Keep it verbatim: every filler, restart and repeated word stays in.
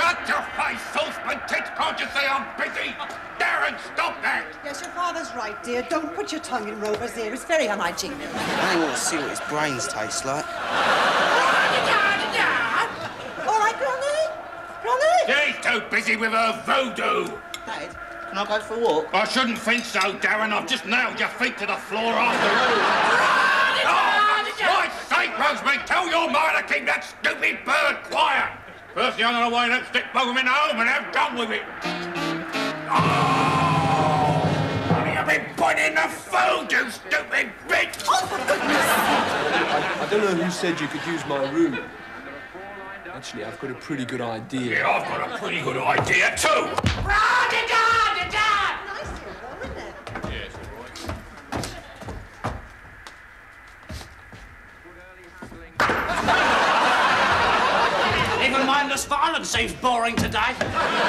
Shut your face, saucepan tits! Can't you say I'm busy? Darren, stop that! Yes, your father's right, dear. Don't put your tongue in Rover's ear. It's very unhygienic. I want to see what his brains taste like. All right, Granny? Granny? She's too busy with her voodoo. Dad, can I go for a walk? I shouldn't think so, Darren. I've just nailed your feet to the floor after all. Oh, for Christ's sake, Rosemary, tell your mother to keep that stupid bird quiet. First thing I'm going to wind up, stick both of them in home and have done with it. Oh! You've been putting in the food, you stupid bitch! Oh, for goodness I, I don't know who said you could use my room. Actually, I've got a pretty good idea. Yeah, I've got a pretty good idea, too. Even mindless violence seems boring today.